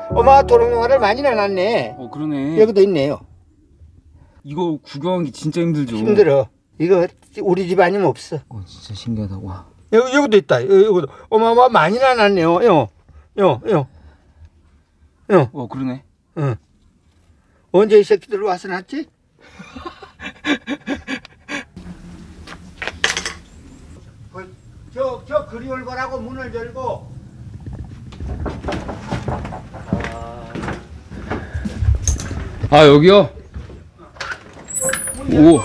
엄마가 도롱뇽아를 많이 내놨네. 그러네. 여기도 있네요. 이거 구경하기 진짜 힘들죠. 힘들어. 이거 우리 집 아니면 없어. 진짜 신기하다. 와. 여기도 있다. 여기도 어마어마 많이 내놨네요. 그러네. 응. 언제 이 새끼들 와서 났지? 저 그리 올 거라고 문을 열고. 여기요? 오.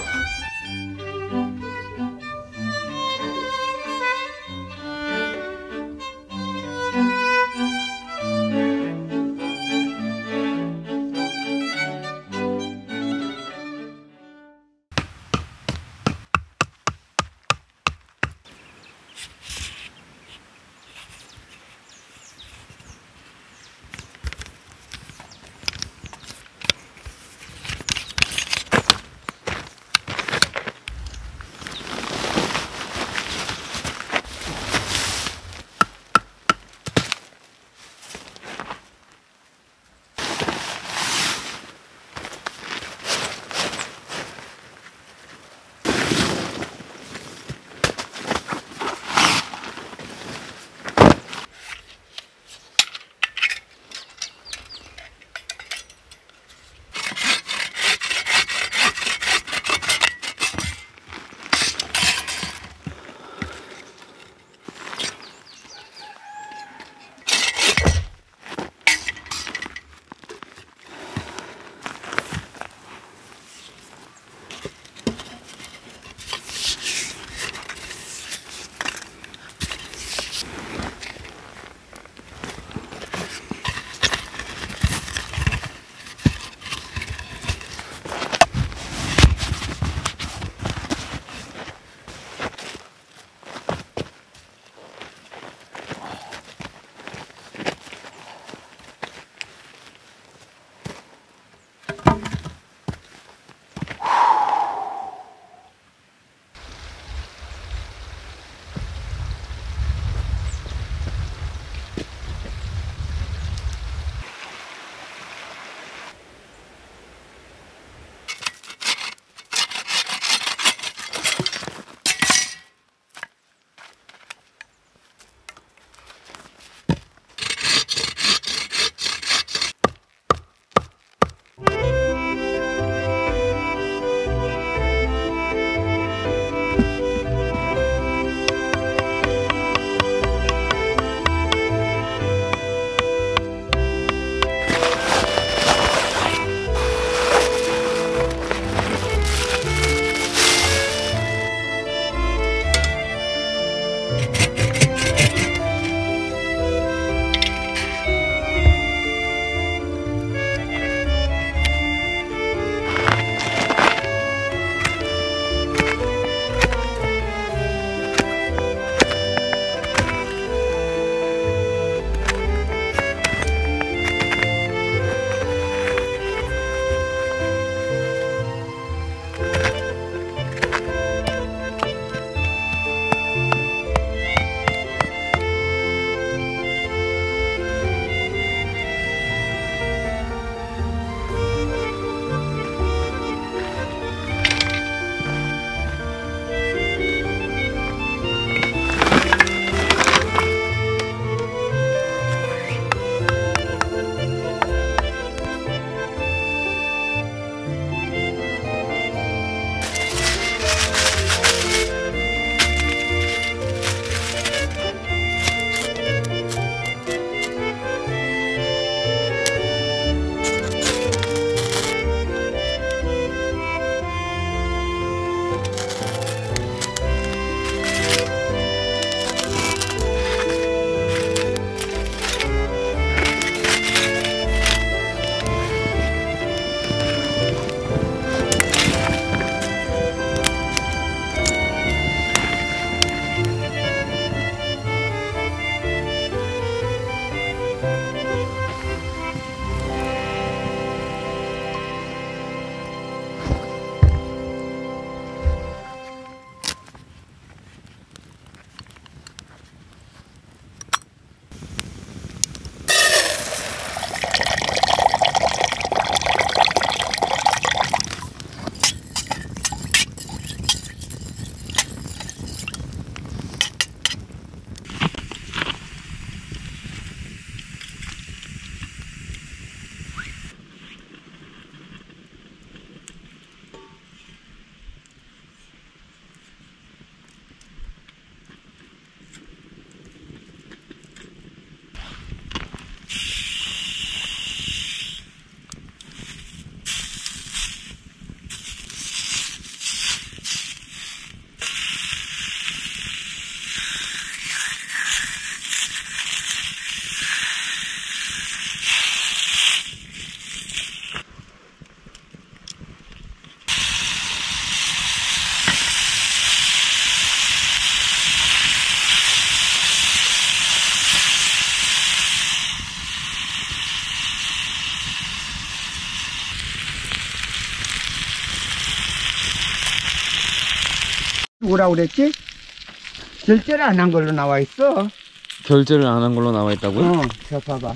뭐라 그랬지? 결제를 안 한 걸로 나와 있어. 결제를 안 한 걸로 나와 있다고요? 저 봐봐.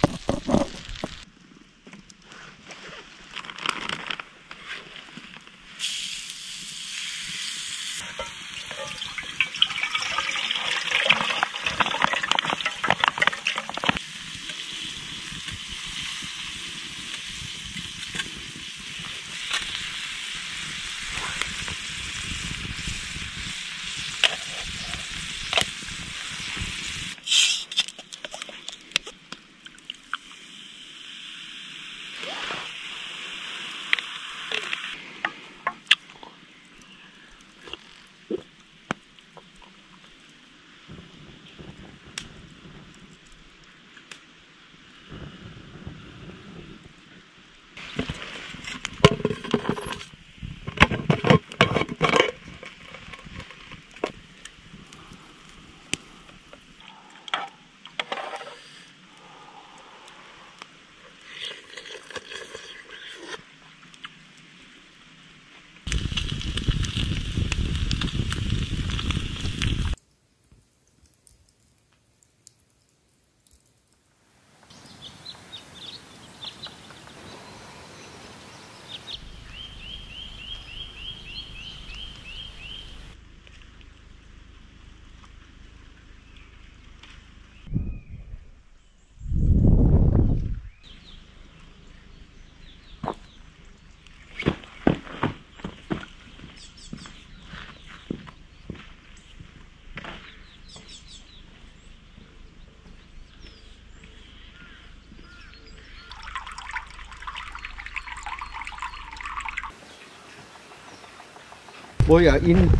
뭐야,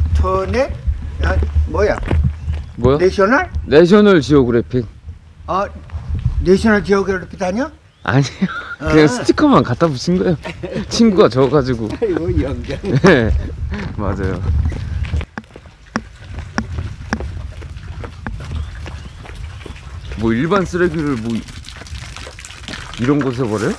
인터넷? 아, 뭐야? 뭐요? 내셔널? 내셔널 지오그래픽. 아, 내셔널 지오그래픽 아니야? 아니요. 그냥 스티커만 갖다 붙인 거예요. 친구가 줘가지고. 아이고, 연결. 네, 맞아요. 뭐 일반 쓰레기를 뭐 이런 곳에 버려요?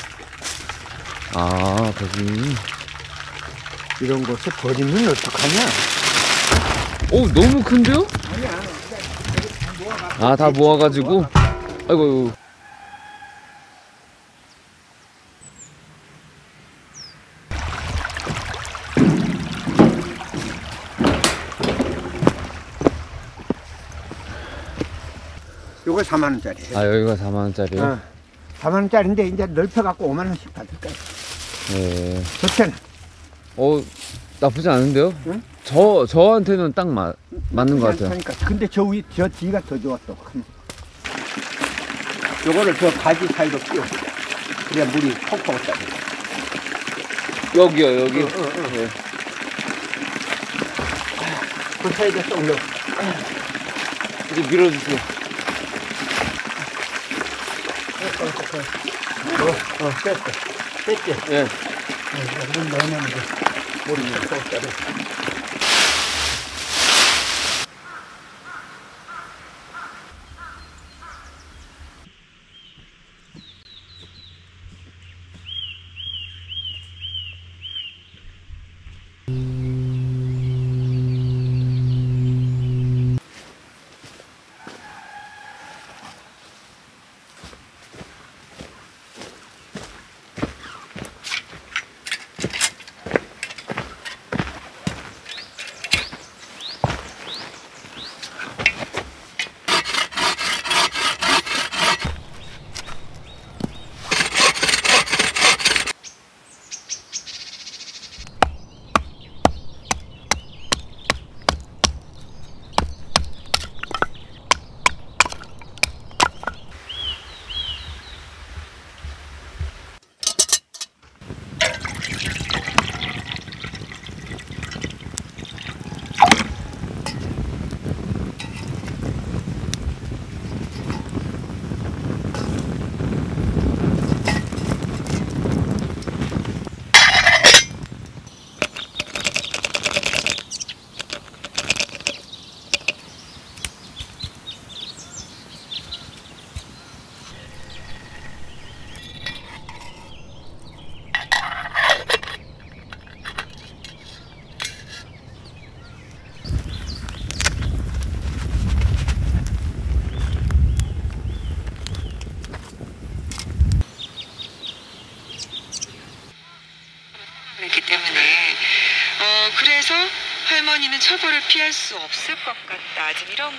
아, 거기. 이런 곳에 버리면 어떡하냐? 오, 너무 큰데요? 아니야. 아, 다 모아가지고. 아이고. 요거 4만 원짜리. 아, 여기가 4만 원짜리요? 4만 원짜리인데 이제 넓혀갖고 5만 원씩 받을 거야. 네. 좋잖아. 나쁘지 않은데요? 응? 저한테는 딱 맞는 것 같아요. 그러니까. 근데 저 뒤가 더 좋았어. 요거를 저 가지 사이로 끼워. 그래야 물이 톡톡 짜져. 여기요, 여기. 네. 그 사이에 쏙 넣어. 이제 밀어주세요. 됐어. 됐지? 네. 물 넣으면 이제 물이 쏙 짜져. 민간인은 처벌을 피할 수 없을 것 같다. 지금 이런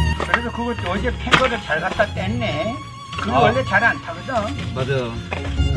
그것도 어제 팬 거를 잘 갖다 뗐네. 그거 원래 잘 안 타거든. 맞아.